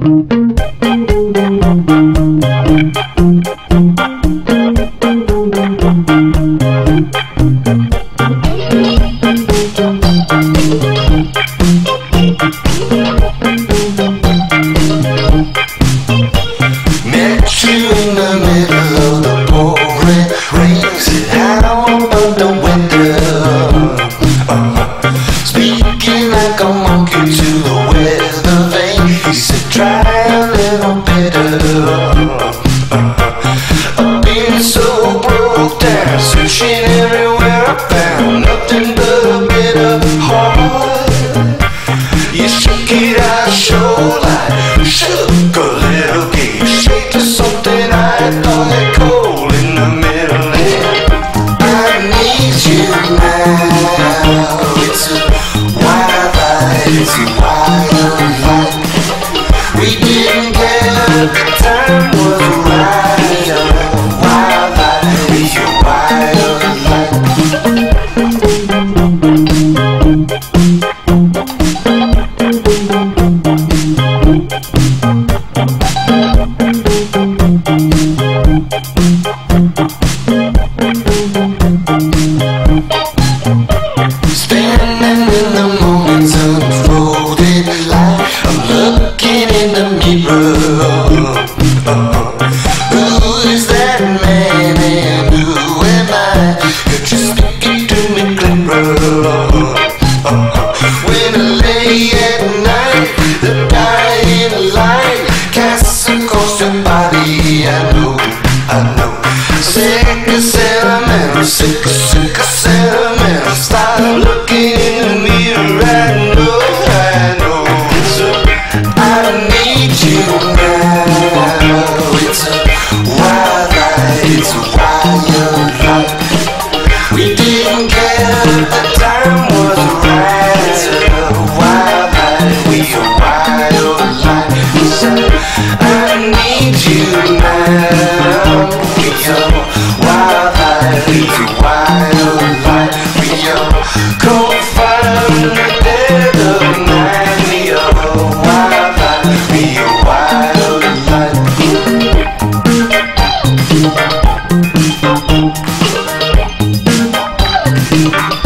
Met you in the middle of the pouring rain. Sit out on the window, speaking like a monkey to the weather vane. He said, try a little better. I've been so broke down, searching everywhere I found nothing but a bit of heart. You shook it out, show like shook a little gate, straight to something I thought that cold in the middle. And I need you now. It's a wild light, it's a wild light. We didn't care if the time was right. A wild light, it's a wild light. Standing in the moment's unfolding light, I'm looking in the mirror. Who is that man and who am I? Could you speak it to me clearer? When I lay at night, the dying light casts across your body. I know. Sick of sentimental, sick of sentimental. Stop looking in the mirror. I know. So I need you now. It's a wild light, it's a wild light. We didn't care if the time was right. It's a wild light, we a wild light. So I need you now. We a wild light, we a wild light. We a cold fire in the dead of night. We a wild light, we a wild light.